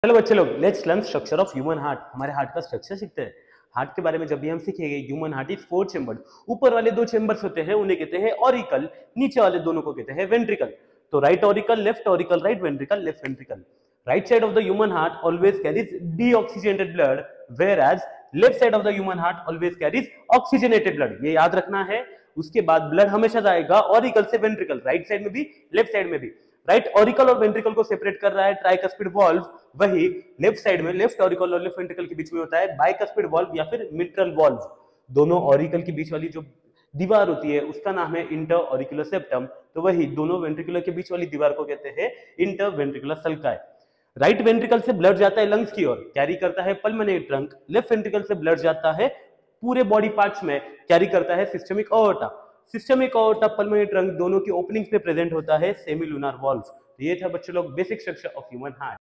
चलो बच्चे लोग, let's learn structure of human heart. हमारे हार्ट का स्ट्रक्चर सीखते हैं। हार्ट के बारे में जब भी हम सीखेंगे, ह्यूमन हार्ट इज 4 चेम्बर्ड। ऊपर वाले 2 चेम्बर्स होते हैं उन्हें कहते हैं ऑरिकल, नीचे वाले दोनों को कहते हैं वेंट्रिकल। तो right auricle, left auricle, right ventricle, left ventricle. Right side of the human heart always carries deoxygenated blood, whereas left side of the human heart always carries oxygenated blood. ये याद रखना है। उसके बाद blood हमेशा जाएगा auricle से ventricle, right side में भी लेफ्ट साइड में भी। राइट ऑरिकल और वेंट्रिकल को सेपरेट कर रहा है ट्राइकस्पिड वॉल्व। वही लेफ्ट साइड में, लेफ्ट ऑरिकल और लेफ्ट वेंट्रिकल के बीच में होता है बाइकस्पिड वॉल्व या फिर मिट्रल वॉल्व। दोनों ऑरिकल के बीच वाली जो दीवार होती है उसका नाम है इंटर ऑरिकुलर सेप्टम। तो वही दोनों वेंट्रिकुलर के बीच वाली दीवार को कहते हैं interventricular sulci. Right ventricle से ब्लड जाता है लंग्स की ओर, कैरी करता है पल्मोनरी ट्रंक। लेफ्ट वेंट्रिकल से ब्लड जाता है पूरे बॉडी पार्ट्स में, कैरी करता है systemic aorta. Systemic aorta, pulmonary trunk दोनों की ओपनिंग्स में प्रेजेंट होता है सेमी लूनार वॉल्व। ये था बच्चों लोग basic structure of human heart.